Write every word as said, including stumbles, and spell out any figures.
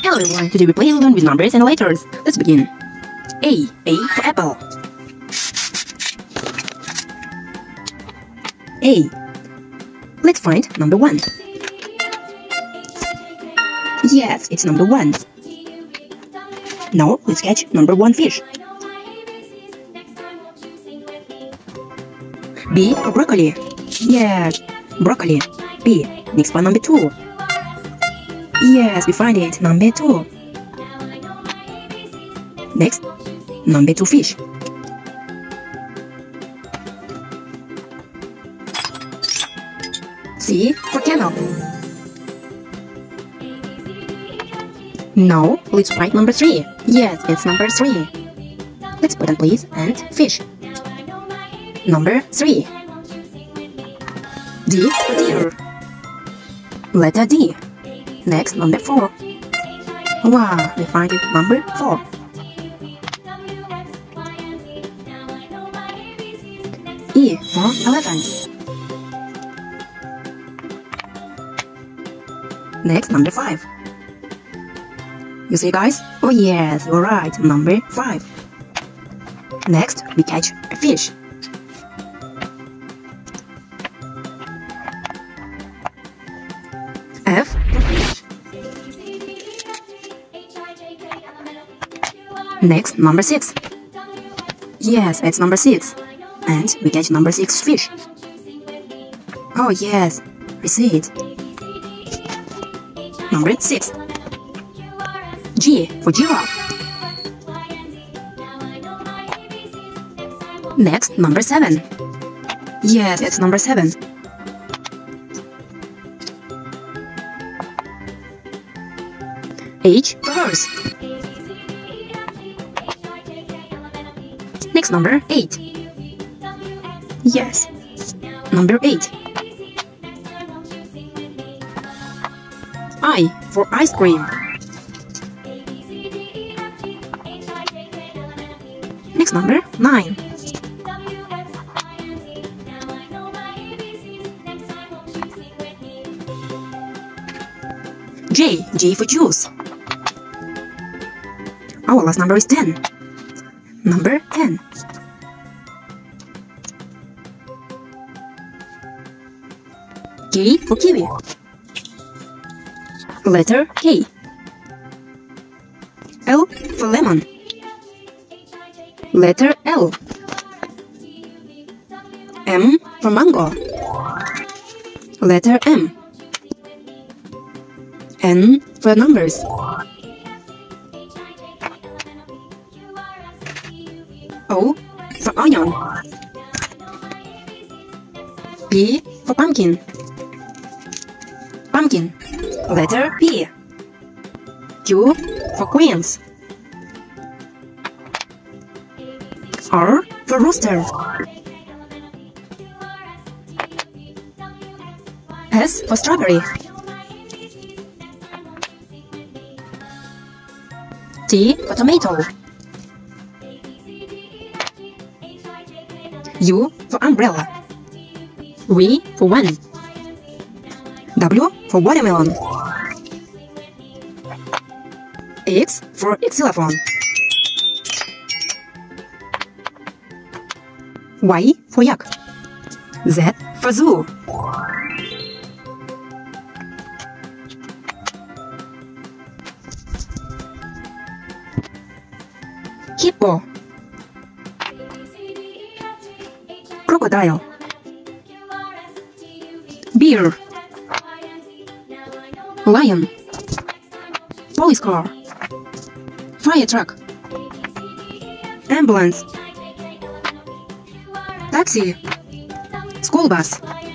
Hello everyone, today we play and learn with numbers and letters. Let's begin. A. A for apple. A. Let's find number one. Yes, it's number one. Now let's catch number one fish. B for broccoli. Yes, broccoli. B. Next one, number two. Yes, we find it, number two. Next, number two fish. C for camel. Now, let's write number three. Yes, it's number three. Let's put on please and fish. Number three. D for deer. Letter D. Next, number four. Wow, we find it number four. E for elephant. Next, number five. You see, guys? Oh yes, you're right, number five. Next, we catch a fish. F for fish. Next, number six. Yes, it's number six. And we catch number six fish. Oh yes, we see it. Number six. G for giraffe. Next, number seven. Yes, it's number seven. H for horse. Next, number eight. Yes, number eight. I for ice cream. Next, number nine. J, J for juice. Our last number is ten. Number ten. K for kiwi. Letter K. L for lemon. Letter L. M for mango. Letter M. N for numbers. O for onion. P for pumpkin. Pumpkin. Letter P. Q for queens. R for rooster. S for strawberry. T for tomato. U for umbrella. V for one. W for watermelon. X for xylophone. Y for yak. Z for zoo. Hippo. Crocodile. Bear. Lion. Police car. Fire truck. Ambulance. Taxi. School bus.